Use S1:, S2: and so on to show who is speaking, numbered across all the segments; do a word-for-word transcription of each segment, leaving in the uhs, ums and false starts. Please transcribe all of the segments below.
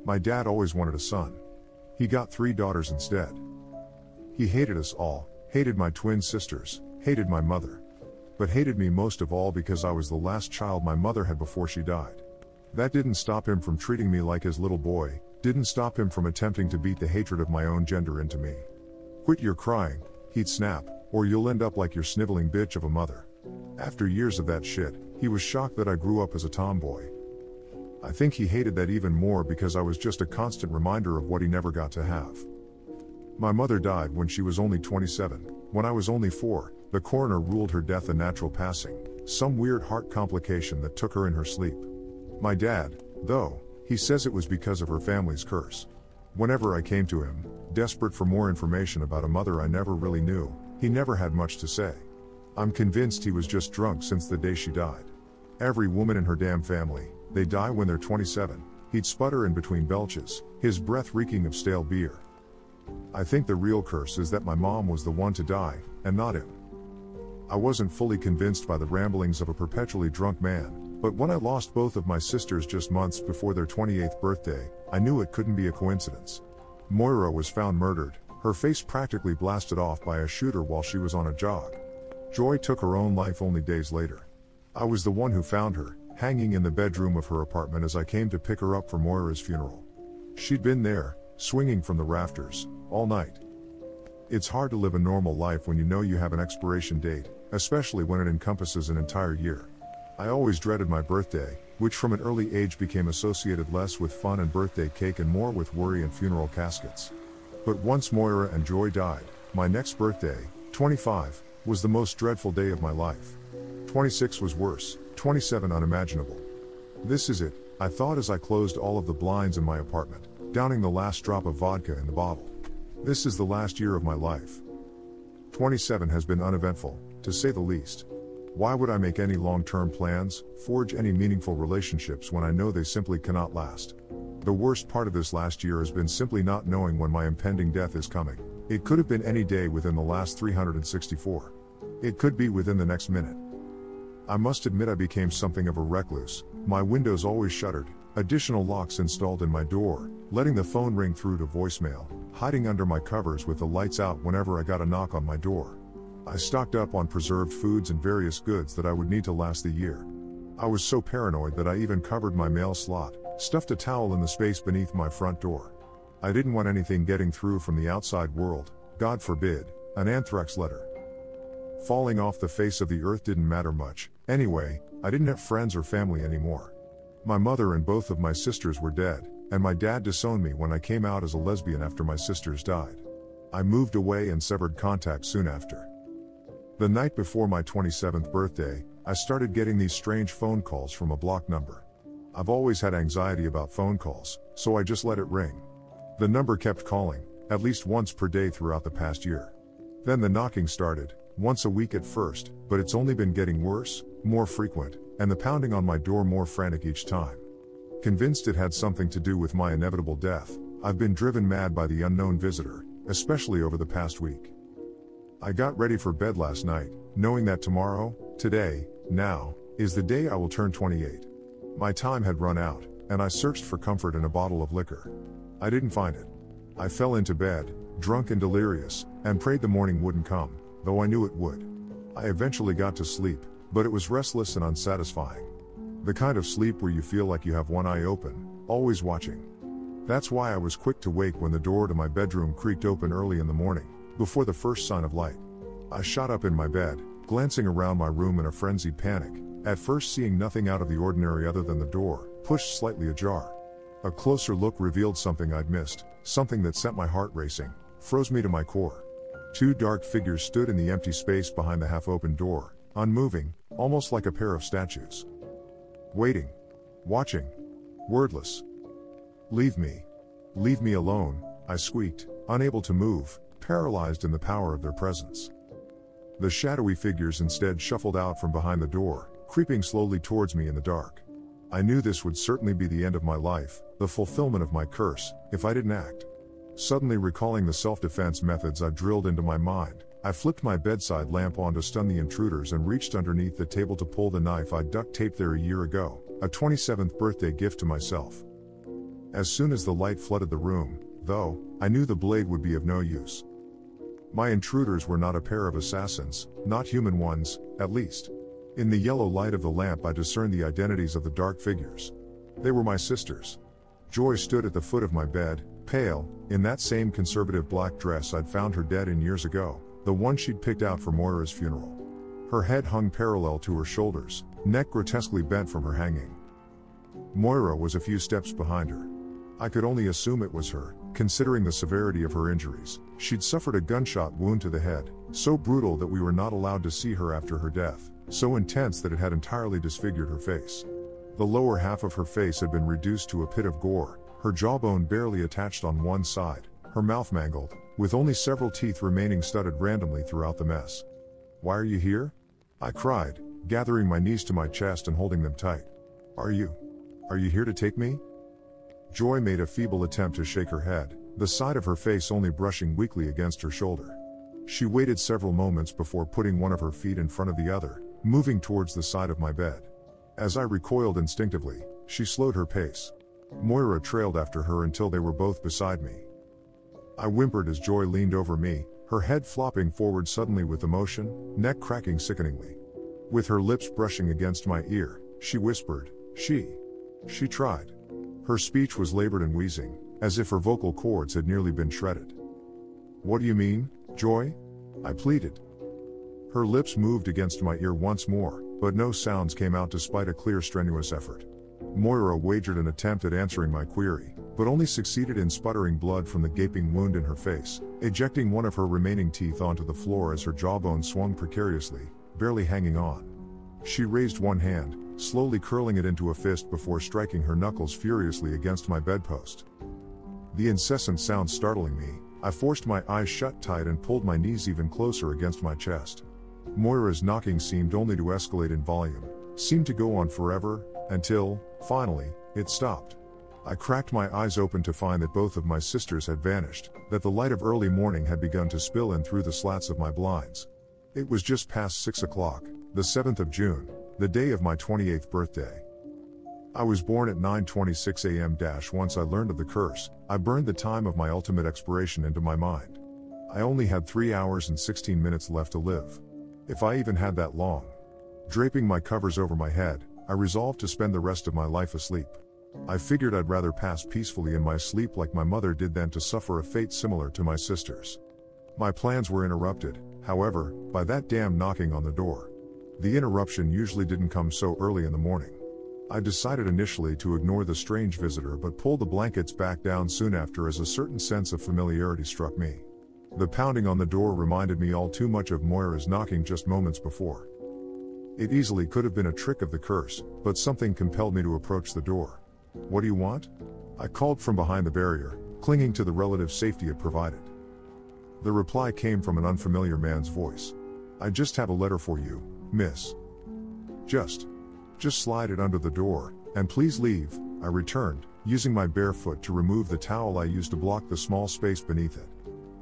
S1: My dad always wanted a son. He got three daughters instead. He hated us all, hated my twin sisters, hated my mother. But hated me most of all because I was the last child my mother had before she died. That didn't stop him from treating me like his little boy, didn't stop him from attempting to beat the hatred of my own gender into me. "Quit your crying," he'd snap, "or you'll end up like your sniveling bitch of a mother." After years of that shit, he was shocked that I grew up as a tomboy. I think he hated that even more because I was just a constant reminder of what he never got to have. My mother died when she was only twenty-seven. When I was only four, the coroner ruled her death a natural passing, some weird heart complication that took her in her sleep. My dad, though, he says it was because of her family's curse. Whenever I came to him, desperate for more information about a mother I never really knew, he never had much to say. I'm convinced he was just drunk since the day she died. Every woman in her damn family, they die when they're twenty-seven, he'd sputter in between belches, his breath reeking of stale beer. I think the real curse is that my mom was the one to die, and not him. I wasn't fully convinced by the ramblings of a perpetually drunk man, but when I lost both of my sisters just months before their twenty-eighth birthday, I knew it couldn't be a coincidence. Moira was found murdered, her face practically blasted off by a shooter while she was on a jog. Joy took her own life only days later. I was the one who found her, hanging in the bedroom of her apartment as I came to pick her up for Moira's funeral. She'd been there, swinging from the rafters, all night. It's hard to live a normal life when you know you have an expiration date, especially when it encompasses an entire year. I always dreaded my birthday, which from an early age became associated less with fun and birthday cake and more with worry and funeral caskets. But once Moira and Joy died, my next birthday, twenty-five, was the most dreadful day of my life. twenty-six was worse, twenty-seven unimaginable. This is it, I thought as I closed all of the blinds in my apartment, downing the last drop of vodka in the bottle. This is the last year of my life. twenty-seven has been uneventful, to say the least. Why would I make any long-term plans, forge any meaningful relationships when I know they simply cannot last? The worst part of this last year has been simply not knowing when my impending death is coming. It could have been any day within the last three hundred sixty-four. It could be within the next minute. I must admit I became something of a recluse, my windows always shuttered, additional locks installed in my door, letting the phone ring through to voicemail, hiding under my covers with the lights out whenever I got a knock on my door. I stocked up on preserved foods and various goods that I would need to last the year. I was so paranoid that I even covered my mail slot, stuffed a towel in the space beneath my front door. I didn't want anything getting through from the outside world, God forbid, an anthrax letter. Falling off the face of the earth didn't matter much, anyway, I didn't have friends or family anymore. My mother and both of my sisters were dead, and my dad disowned me when I came out as a lesbian after my sisters died. I moved away and severed contact soon after. The night before my twenty-seventh birthday, I started getting these strange phone calls from a blocked number. I've always had anxiety about phone calls, so I just let it ring. The number kept calling, at least once per day throughout the past year. Then the knocking started, once a week at first, but it's only been getting worse, more frequent, and the pounding on my door more frantic each time. Convinced it had something to do with my inevitable death, I've been driven mad by the unknown visitor, especially over the past week. I got ready for bed last night, knowing that tomorrow, today, now, is the day I will turn twenty-eight. My time had run out, and I searched for comfort in a bottle of liquor. I didn't find it. I fell into bed, drunk and delirious, and prayed the morning wouldn't come, though I knew it would. I eventually got to sleep, but it was restless and unsatisfying. The kind of sleep where you feel like you have one eye open, always watching. That's why I was quick to wake when the door to my bedroom creaked open early in the morning, before the first sign of light. I shot up in my bed, glancing around my room in a frenzied panic, at first seeing nothing out of the ordinary other than the door, pushed slightly ajar. A closer look revealed something I'd missed, something that sent my heart racing, froze me to my core. Two dark figures stood in the empty space behind the half-open door, unmoving, almost like a pair of statues. Waiting. Watching. Wordless. "Leave me. Leave me alone," I squeaked, unable to move, paralyzed in the power of their presence. The shadowy figures instead shuffled out from behind the door, creeping slowly towards me in the dark. I knew this would certainly be the end of my life, the fulfillment of my curse, if I didn't act. Suddenly recalling the self-defense methods I'd drilled into my mind, I flipped my bedside lamp on to stun the intruders and reached underneath the table to pull the knife I'd duct taped there a year ago, a twenty-seventh birthday gift to myself. As soon as the light flooded the room, though, I knew the blade would be of no use. My intruders were not a pair of assassins, not human ones, at least. In the yellow light of the lamp I discerned the identities of the dark figures. They were my sisters. Joy stood at the foot of my bed, pale, in that same conservative black dress I'd found her dead in years ago, the one she'd picked out for Moira's funeral. Her head hung parallel to her shoulders, neck grotesquely bent from her hanging. Moira was a few steps behind her. I could only assume it was her, considering the severity of her injuries. She'd suffered a gunshot wound to the head, so brutal that we were not allowed to see her after her death, so intense that it had entirely disfigured her face. The lower half of her face had been reduced to a pit of gore, her jawbone barely attached on one side, her mouth mangled, with only several teeth remaining studded randomly throughout the mess. "Why are you here?" I cried, gathering my knees to my chest and holding them tight. Are you? Are you here to take me?" Joy made a feeble attempt to shake her head, the side of her face only brushing weakly against her shoulder. She waited several moments before putting one of her feet in front of the other, moving towards the side of my bed. As I recoiled instinctively, she slowed her pace. Moira trailed after her until they were both beside me. I whimpered as Joy leaned over me, her head flopping forward suddenly with emotion, neck cracking sickeningly. With her lips brushing against my ear, she whispered, She. She tried. Her speech was labored and wheezing, as if her vocal cords had nearly been shredded. "What do you mean, Joy?" I pleaded. Her lips moved against my ear once more, but no sounds came out despite a clear strenuous effort. Moira wagered an attempt at answering my query, but only succeeded in sputtering blood from the gaping wound in her face, ejecting one of her remaining teeth onto the floor as her jawbone swung precariously, barely hanging on. She raised one hand, slowly curling it into a fist before striking her knuckles furiously against my bedpost. The incessant sound startling me, I forced my eyes shut tight and pulled my knees even closer against my chest. Moira's knocking seemed only to escalate in volume, seemed to go on forever, until, finally, it stopped. I cracked my eyes open to find that both of my sisters had vanished, that the light of early morning had begun to spill in through the slats of my blinds. It was just past six o'clock, the seventh of June, the day of my twenty-eighth birthday. I was born at nine twenty-six a m Once I learned of the curse, I burned the time of my ultimate expiration into my mind. I only had three hours and sixteen minutes left to live. If I even had that long. Draping my covers over my head, I resolved to spend the rest of my life asleep. I figured I'd rather pass peacefully in my sleep like my mother did than to suffer a fate similar to my sister's. My plans were interrupted, however, by that damn knocking on the door. The interruption usually didn't come so early in the morning. I decided initially to ignore the strange visitor but pulled the blankets back down soon after as a certain sense of familiarity struck me. The pounding on the door reminded me all too much of Moira's knocking just moments before. It easily could have been a trick of the curse, but something compelled me to approach the door. "What do you want?" I called from behind the barrier, clinging to the relative safety it provided. The reply came from an unfamiliar man's voice. "I just have a letter for you, miss." Just. Just slide it under the door, and please leave, I returned, using my bare foot to remove the towel I used to block the small space beneath it.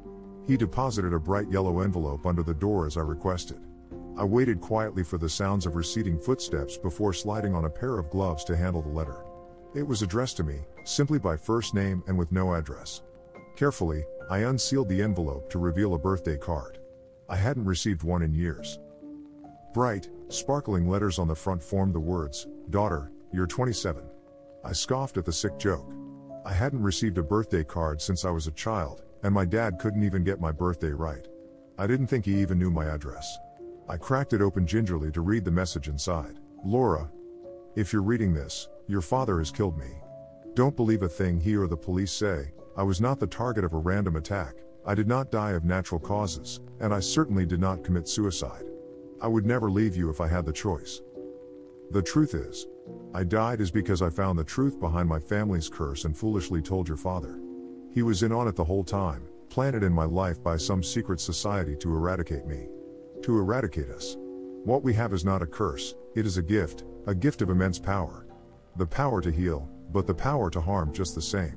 S1: He deposited a bright yellow envelope under the door as I requested. I waited quietly for the sounds of receding footsteps before sliding on a pair of gloves to handle the letter. It was addressed to me, simply by first name and with no address. Carefully, I unsealed the envelope to reveal a birthday card. I hadn't received one in years. Bright, sparkling letters on the front formed the words, "Daughter, you're twenty-seven. I scoffed at the sick joke. I hadn't received a birthday card since I was a child, and my dad couldn't even get my birthday right. I didn't think he even knew my address. I cracked it open gingerly to read the message inside. "Laura, if you're reading this, your father has killed me. Don't believe a thing he or the police say. I was not the target of a random attack, I did not die of natural causes, and I certainly did not commit suicide. I would never leave you if I had the choice. The truth is, I died is because I found the truth behind my family's curse and foolishly told your father. He was in on it the whole time, planted in my life by some secret society to eradicate me. To eradicate us. What we have is not a curse, it is a gift, a gift of immense power. The power to heal, but the power to harm just the same.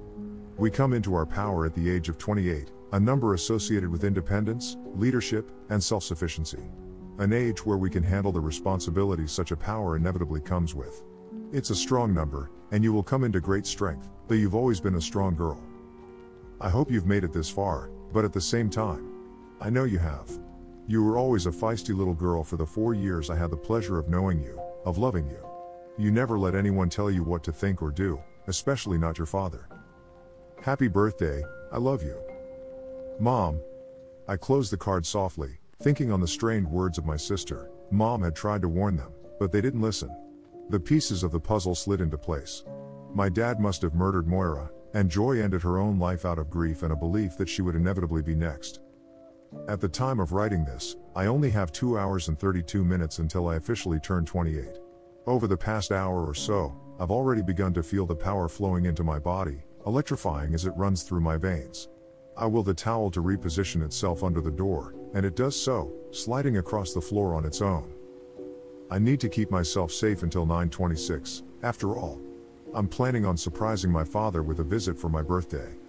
S1: We come into our power at the age of twenty-eight, a number associated with independence, leadership, and self-sufficiency. An age where we can handle the responsibilities such a power inevitably comes with. It's a strong number, and you will come into great strength, though you've always been a strong girl. I hope you've made it this far, but at the same time, I know you have. You were always a feisty little girl for the four years I had the pleasure of knowing you, of loving you. You never let anyone tell you what to think or do, especially not your father. Happy birthday, I love you. Mom. I closed the card softly, thinking on the strained words of my sister. Mom had tried to warn them, but they didn't listen. The pieces of the puzzle slid into place. My dad must have murdered Moira, and Joy ended her own life out of grief and a belief that she would inevitably be next. At the time of writing this, I only have two hours and thirty-two minutes until I officially turn twenty-eight. Over the past hour or so, I've already begun to feel the power flowing into my body, electrifying as it runs through my veins. I will the towel to reposition itself under the door, and it does so, sliding across the floor on its own. I need to keep myself safe until nine twenty-six, after all. I'm planning on surprising my father with a visit for my birthday.